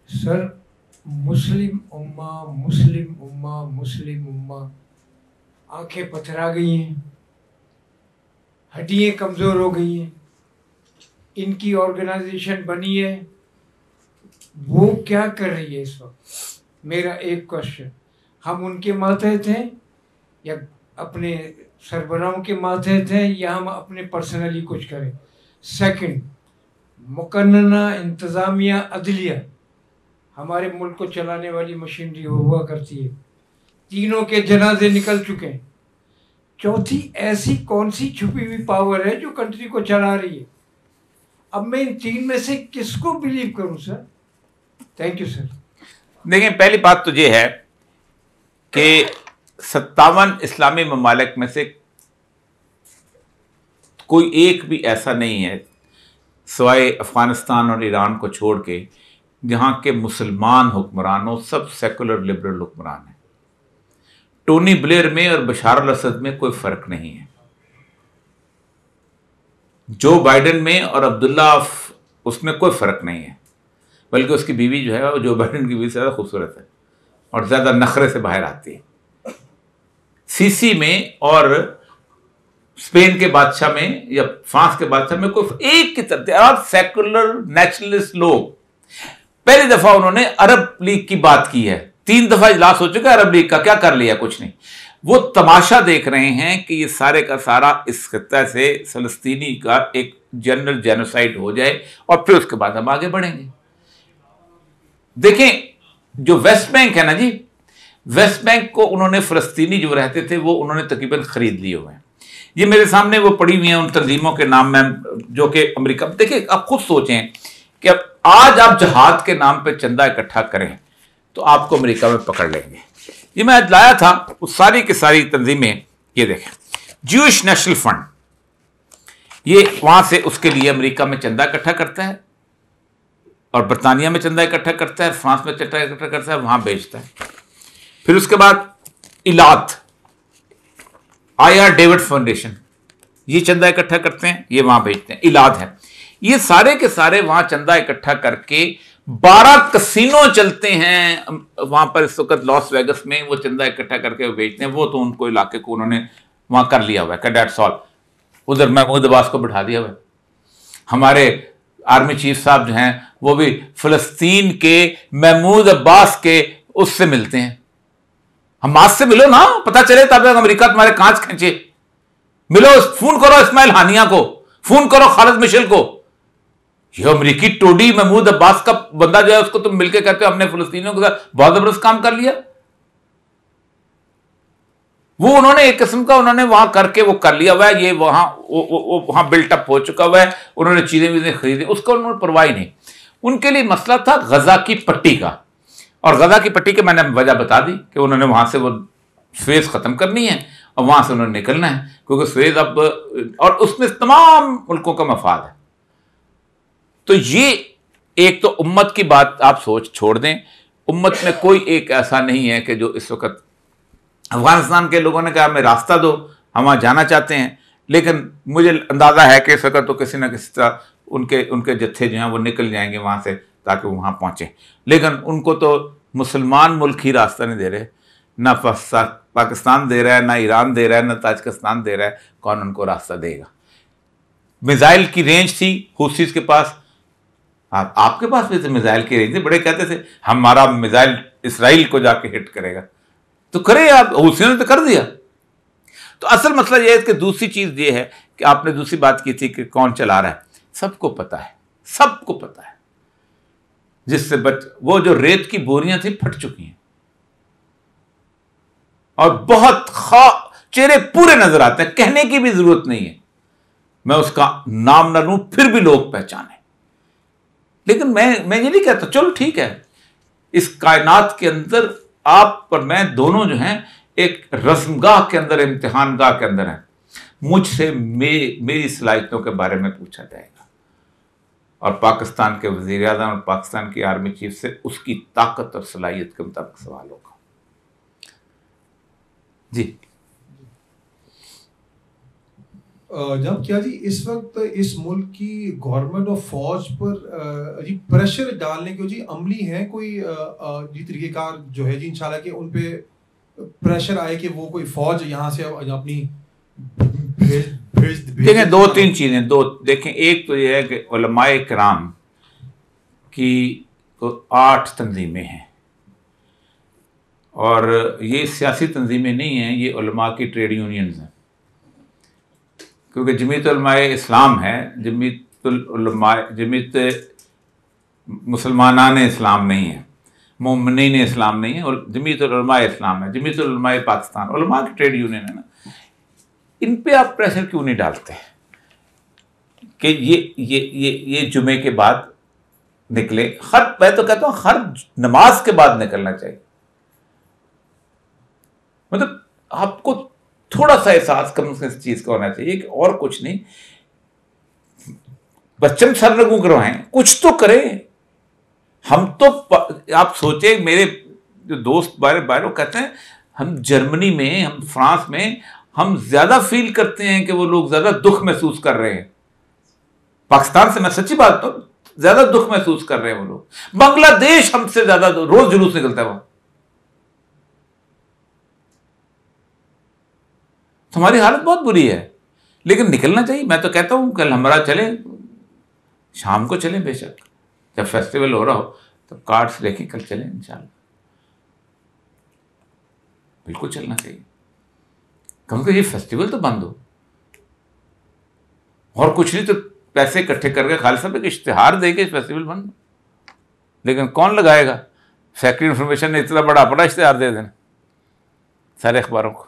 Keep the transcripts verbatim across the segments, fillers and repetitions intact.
Sir, मुस्लिम उम्मा मुस्लिम उम्मा मुस्लिम उम्मा आंखें पथरा गई हैं, हड्डियाँ कमज़ोर हो गई हैं। इनकी ऑर्गेनाइजेशन बनी है, वो क्या कर रही है इस वक्त? मेरा एक क्वेश्चन, हम उनके मातहत हैं या अपने सरबराहों के मातहत हैं, या हम अपने पर्सनली कुछ करें? सेकंड, मुकन्नना इंतज़ामिया अदलिया हमारे मुल्क को चलाने वाली मशीनरी हुआ करती है, तीनों के जनाजे निकल चुके हैं। चौथी ऐसी कौन सी छुपी हुई पावर है जो कंट्री को चला रही है? अब मैं इन तीन में से किसको बिलीव करूं सर? Thank you sir. देखिए, पहली बात तो ये है कि सत्तावन इस्लामी ममालिक में से कोई एक भी ऐसा नहीं है सिवाय अफगानिस्तान और ईरान को छोड़ के जहां के मुसलमान हुक्मरान हो, सब सेकुलर लिबरल हुक्मरान हैं। टोनी ब्लेयर में और बशार अल असद में कोई फर्क नहीं है। जो बाइडेन में और अब्दुल्ला उसमें कोई फर्क नहीं है, बल्कि उसकी बीवी जो है वो जो बाइडेन की बीवी से ज़्यादा खूबसूरत है और ज़्यादा नखरे से बाहर आती है। सीसी में और स्पेन के बादशाह में या फ्रांस के बादशाह में कोई एक की तरह सेकुलर नेशनलिस्ट लोग। पहली दफा उन्होंने अरब लीग की बात की है, तीन दफा इजलास हो चुका है अरब लीग का, क्या कर लिया? कुछ नहीं। वो तमाशा देख रहे हैं कि ये सारे का सारा इस खित्ते से फलस्तीनी का एक जनरल जेनोसाइड हो जाए और फिर उसके बाद हम आगे बढ़ेंगे। देखें, जो वेस्ट बैंक है ना जी, वेस्ट बैंक को उन्होंने फलस्तीनी जो रहते थे वो उन्होंने तकरीबन खरीद लिए हुए हैं। ये मेरे सामने वो पड़ी हुई हैं उन तंजीमों के नाम में जो कि अमेरिका। देखिए, आप खुद सोचें कि अब आज आप जहाद के नाम पे चंदा इकट्ठा करें तो आपको अमेरिका में पकड़ लेंगे। ये मैं आज लाया था, वो सारी की सारी तंजीमें, ये देखें, ज्यूइश नेशनल फंड, ये वहां से उसके लिए अमेरिका में चंदा इकट्ठा करता है और बरतानिया में चंदा इकट्ठा करता है, फ्रांस में चंदा इकट्ठा करता है, वहां बेचता है। फिर उसके बाद इलाद, आई आर डेविड फाउंडेशन, ये चंदा इकट्ठा करते हैं, ये वहां बेचते हैं। इलाद है, ये सारे के सारे वहां चंदा इकट्ठा करके बारह कसीनो चलते हैं वहां पर इस वक्त लॉस वेगस में, वो चंदा इकट्ठा करके वो बेचते हैं। वो तो उनको इलाके को उन्होंने वहां कर लिया हुआ है, कैडेट सॉल, उधर महमूद अब्बास को बिठा दिया हुआ है। हमारे आर्मी चीफ साहब जो हैं वो भी फलस्तीन के महमूद अब्बास के उससे मिलते हैं। हमास से मिलो ना, पता चले तब तक अमेरिका तुम्हारे कांच खींचे। मिलो, फोन करो इस्माइल हानिया को, फोन करो खालिद मिशेल को। ये अमेरिकी टोडी महमूद अब्बास का बंदा जो है उसको तुम मिलकर कहते हो हमने फिलिस्तीनियों के साथ बहुत जबरदस्त काम कर लिया। वो उन्होंने एक किस्म का उन्होंने वहां करके वो कर लिया हुआ है, ये वहां वो, वो, वो वहां बिल्टअप हो चुका हुआ है, उन्होंने चीजें वीजें खरीदी, उसका उन्होंने परवाह नहीं। उनके लिए मसला था गजा की पट्टी का, और गजा की पट्टी की मैंने वजह बता दी कि उन्होंने वहां से वो स्वेज खत्म करनी है और वहां से उन्होंने निकलना है, क्योंकि स्वेज अब, और उसमें तमाम मुल्कों का मफाद है। तो ये एक तो उम्मत की बात आप सोच छोड़ दें, उम्मत में कोई एक ऐसा नहीं है कि जो इस वक्त, अफगानिस्तान के लोगों ने कहा हमें रास्ता दो, हम वहाँ जाना चाहते हैं, लेकिन मुझे अंदाज़ा है कि इस वक्त तो किसी ना किसी तरह उनके उनके जत्थे जो हैं वो निकल जाएंगे वहाँ से ताकि वो वहाँ पहुँचें। लेकिन उनको तो मुसलमान मुल्क ही रास्ता नहीं दे रहे, ना पाकिस्तान दे रहा है, ना ईरान दे रहा है, ना ताजिकिस्तान दे रहा है, कौन उनको रास्ता देगा? मिसाइल की रेंज थी हुसीस के पास, आप आपके पास भी तो मिसाइल की रेंज थी, बड़े कहते थे हमारा मिसाइल इसराइल को जाके हिट करेगा, तो करे, आप हुसियों ने तो कर दिया। तो असल मसला यह है कि दूसरी चीज ये है कि आपने दूसरी बात की थी कि कौन चला रहा है, सबको पता है, सबको पता है। जिससे बच वो जो रेत की बोरियां थी फट चुकी हैं और बहुत खा चेहरे पूरे नजर आते हैं, कहने की भी जरूरत नहीं है, मैं उसका नाम ना लूं फिर भी लोग पहचाने। लेकिन मैं मैं ये नहीं कहता चलो ठीक है, इस कायनात के अंदर आप और मैं दोनों जो हैं एक रस्मगाह के अंदर, इम्तिहानगाह के अंदर हैं। मुझसे मे, मेरी सलाहियतों के बारे में पूछा जाएगा और पाकिस्तान के वज़ीर आज़म और पाकिस्तान की आर्मी चीफ से उसकी ताकत और सलाहियत के मुताबिक सवाल होगा। जी जब क्या जी इस वक्त इस मुल्क की गवर्नमेंट और फौज पर जी प्रेशर डालने के जी अमली है कोई जी तरीकेकार जो है जी इंशाल्लाह कि उन पे प्रेशर आए कि वो कोई फौज यहाँ से अपनी भेज भेज देखें। दो तीन चीजें दो देखें, एक तो यह है कि उलमाए किराम की तो आठ तंजीमें हैं और ये सियासी तंजीमें नहीं हैं, ये उलमा की ट्रेड यूनियंस हैं। क्योंकि जमीयत उलमाए इस्लाम है, जमीयत उलमा जमीयत मुसलमानान इस्लाम नहीं है, मोमिनीन इस्लाम नहीं है, और जमीयत उलमाए इस्लाम है, जमीयत उलमाए पाकिस्तान उलमा की ट्रेड यूनियन है ना। इन पे आप प्रेशर क्यों नहीं डालते कि ये ये ये ये जुमे के बाद निकले? हर मैं तो कहता हूं हर नमाज के बाद निकलना चाहिए। मतलब आपको थोड़ा सा एहसास कम से इस चीज का होना चाहिए कि और कुछ नहीं, बच्चन सरनगू करवाएं, कुछ तो करें। हम तो आप सोचे, मेरे जो दोस्त बाहर बाहर कहते हैं हम जर्मनी में, हम फ्रांस में हम ज्यादा फील करते हैं कि वो लोग ज्यादा दुख महसूस कर रहे हैं पाकिस्तान से। मैं सच्ची बात तो ज्यादा दुख महसूस कर रहे हैं वो लोग। बांग्लादेश हमसे ज्यादा रोज जुलूस निकलता है वहां। हमारी हालत बहुत बुरी है, लेकिन निकलना चाहिए। मैं तो कहता हूं कल हमारा चले, शाम को चले, बेशक जब फेस्टिवल हो रहा हो तब कार्ड्स लेके कल चले इंशाल्लाह। बिल्कुल चलना चाहिए, कम से कम ये फेस्टिवल तो बंद हो। और कुछ नहीं तो पैसे इकट्ठे करके खालिद साहब एक इश्तिहार देके फेस्टिवल बंद। लेकिन कौन लगाएगा? सेक्रेटरी इंफॉर्मेशन ने इतना बड़ा अपना इश्तिहार दे देना सारे अखबारों को।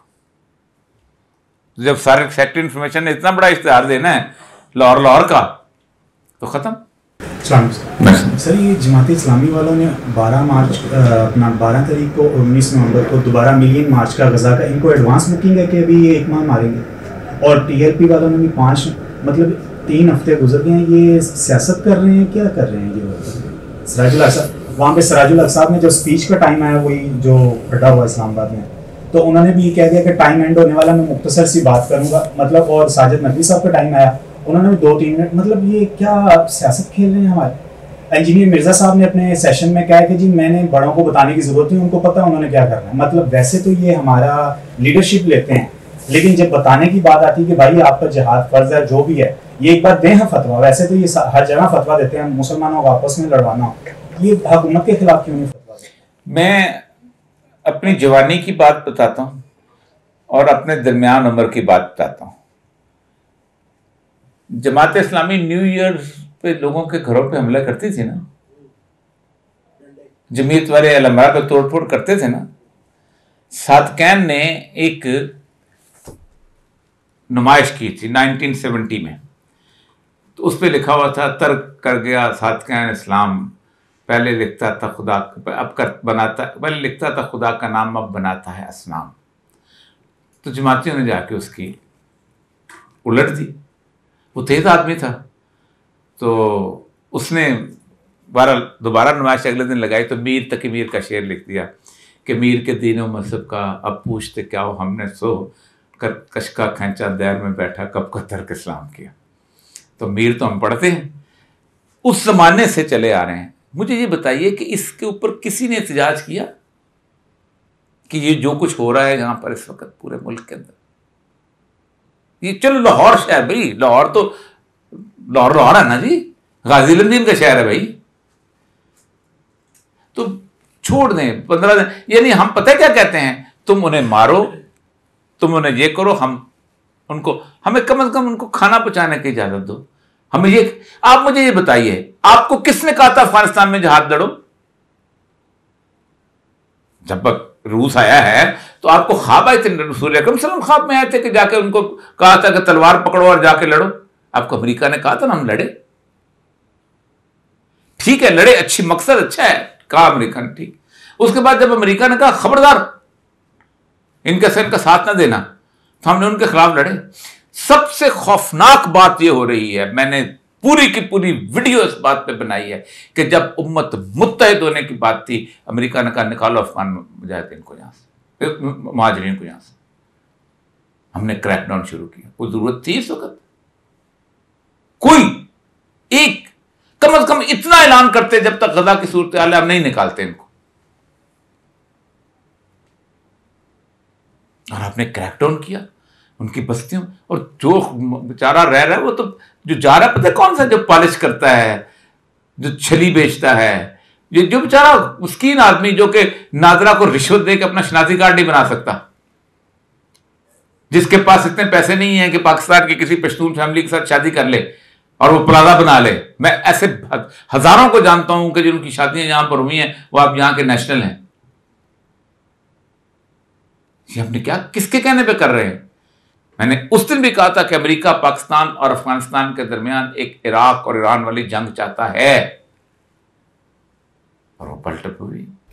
जब सारे सेक्रेटरी इंफॉर्मेशन ने इतना बड़ा इश्तिहार देना है लाहौर लाहौर का, तो खत्म। सर, ये जमात इस्लामी वालों ने बारह मार्च अपना बारह तारीख को और उन्नीस नवंबर को दोबारा मिलियन मार्च का गजा का इनको एडवांस बुकिंग है कि अभी ये एक माह मारेंगे। और टीएलपी वालों ने भी पाँच मतलब तीन हफ्ते गुजर गए हैं, ये सियासत कर रहे हैं, क्या कर रहे हैं ये लोग? सराजुल हक साहब, वहाँ पे सराजुल हक साहब ने जो स्पीच का टाइम आया वही जो खड़ा हुआ इस्लामाबाद में, तो उन्होंने भी ये कह दिया कि टाइम एंड होने वाला, मैं मुख्तसर सी बात करूँगा मतलब। और साजिद नकवी साहब का टाइम आया, उन्होंने भी दो तीन मिनट, मतलब ये क्या सियासत खेल रहे हैं हमारे। इंजीनियर मिर्जा साहब ने अपने सेशन में कहा कि जी मैंने बड़ों को बताने की जरूरत नहीं, उनको पता है उन्होंने क्या करना है। मतलब वैसे तो ये हमारा लीडरशिप लेते हैं, लेकिन जब बताने की बात आती है कि भाई आपका जिहाद फर्ज है, जो भी है, ये एक बार दें हम फतवा। वैसे तो ये हर जगह फतवा देते हैं मुसलमानों को आपस में लड़वाना, ये हुकूमत के खिलाफ क्यों नहीं फतवा देते? मैं अपनी जवानी की बात बताता हूँ और अपने दरमियान उम्र की बात बताता हूँ। जमात इस्लामी न्यू ईयर पे लोगों के घरों पे हमला करती थी ना, जमीयत वाले अलमरा पे तोड़ फोड़ करते थे ना। सादकैन ने एक नुमाइश की थी नाइनटीन सेवेंटी में, तो उस पर लिखा हुआ था तर्क कर गया सादकैन इस्लाम, पहले लिखता था खुदा, अब कर बनाता, पहले लिखता था खुदा का नाम, अब बनाता है असनाम। तो जमातियों ने जाके उसकी उलट दी। वो तेज आदमी था, तो उसने बारह दोबारा नुमाइश अगले दिन लगाई, तो मीर तक मीर का शेर लिख दिया कि मीर के दीनों मजहब का अब पूछते क्या हो, हमने सो कर कशका खैंचा दैर में बैठा, कब का तर्क इस्लाम किया। तो मीर तो हम पढ़ते हैं, उस जमाने से चले आ रहे हैं। मुझे ये बताइए कि इसके ऊपर किसी ने एहतजाज किया कि ये जो कुछ हो रहा है यहाँ पर इस वक्त पूरे मुल्क के अंदर, ये चलो लाहौर शहर, भाई लाहौर तो लाहौर लाहौर है ना जी, गाजी लंदीन का शहर है भाई, तो छोड़ दें पंद्रह दिन। यानी हम पता है क्या कहते हैं, तुम उन्हें मारो, तुम उन्हें ये करो, हम उनको हमें कम से कम उनको खाना पहुंचाने की इजाजत दो। हमें ये, आप मुझे ये बताइए, आपको किसने कहा था अफगानिस्तान में जहाद लड़ो? जब रूस आया है तो आपको ख्वाब आए थे, रसूल अकरम सल्लल्लाहु अलैहि वसल्लम ख्वाब में आए थे कि जाके उनको कहा था कि तलवार पकड़ो और जाके लड़ो। आपको अमेरिका ने कहा था ना हम लड़े, ठीक है लड़े, अच्छी मकसद अच्छा है, कहा अमेरिका ने, ठीक। उसके बाद जब अमेरिका ने कहा खबरदार इनके से इनका साथ ना देना, तो हमने उनके खिलाफ लड़े। सबसे खौफनाक बात यह हो रही है, मैंने पूरी की पूरी वीडियो इस बात पे बनाई है कि जब उम्मत मुत्तहिद होने की बात थी, अमेरिका ने कहा निकालो अफगान मुजाहिदीन को यहां से, महाजरीन को यहां से। हमने क्रैकडाउन शुरू किया। कोई जरूरत थी इस वक्त? कोई एक कम अज कम इतना ऐलान करते जब तक गजा की सूरत हाल है, हम नहीं निकालते इनको। और आपने क्रैकडाउन किया उनकी बस्तियों, और जो बेचारा रह रहा है वो तो जो जा रहा है पता है कौन सा, जो पॉलिश करता है, जो छली बेचता है, ये जो बेचारा मुस्किन आदमी जो कि नाजरा को रिश्वत देकर अपना शनाख्ती कार्ड नहीं बना सकता, जिसके पास इतने पैसे नहीं है कि पाकिस्तान की किसी पश्तून फैमिली के साथ शादी कर ले और वो प्लाजा बना ले। मैं ऐसे हजारों को जानता हूं कि जिनकी शादियां यहां पर हुई हैं वो आप यहां के नेशनल हैं। ये हमने क्या किसके कहने पे कर रहे हैं? मैंने उस दिन भी कहा था कि अमेरिका पाकिस्तान और अफगानिस्तान के दरमियान एक इराक और ईरान वाली जंग चाहता है, और वो पलट हुई।